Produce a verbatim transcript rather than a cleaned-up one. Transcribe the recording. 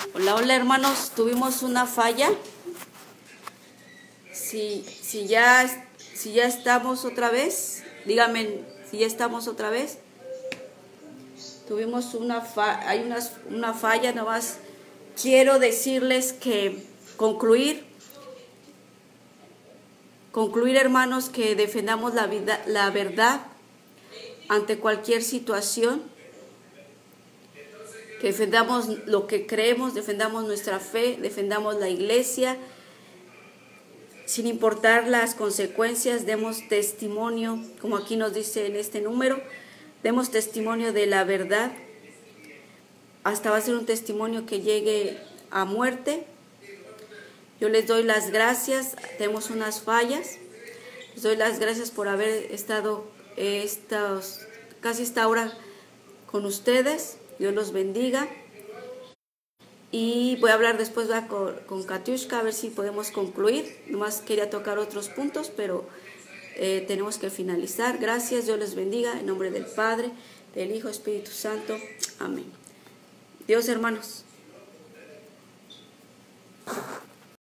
Hola, hola hermanos, tuvimos una falla. Si, si, ya, si ya estamos otra vez, díganme si ya estamos otra vez. Tuvimos una, fa hay una, una falla, nomás quiero decirles que concluir, concluir hermanos, que defendamos la, vida, la verdad ante cualquier situación, que defendamos lo que creemos, defendamos nuestra fe, defendamos la iglesia, sin importar las consecuencias, demos testimonio, como aquí nos dice en este número, demos testimonio de la verdad, hasta va a ser un testimonio que llegue a muerte. Yo les doy las gracias, tenemos unas fallas, les doy las gracias por haber estado estos, casi esta hora con ustedes. Dios los bendiga. Y voy a hablar después ¿verdad? con, con Katiushka a ver si podemos concluir. Nomás quería tocar otros puntos, pero eh, tenemos que finalizar. Gracias, Dios les bendiga. En nombre del Padre, del Hijo, Espíritu Santo. Amén. Dios, hermanos.